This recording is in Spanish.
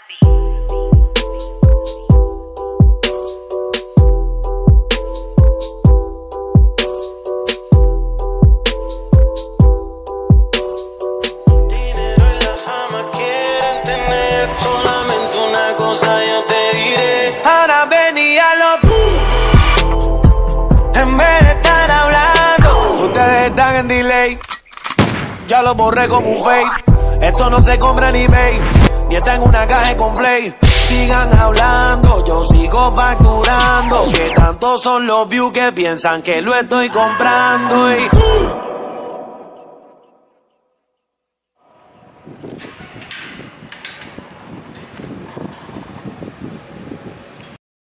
Dinero y la fama quieren tener. Solamente una cosa yo te diré. Ahora ven y hazlo tú. En vez de estar hablando, ustedes están en delay. Ya lo borré como un fake. Esto no se compra ni eBay, ni está en una caja con play. Sigan hablando, yo sigo facturando. Que tantos son los views que piensan que lo estoy comprando.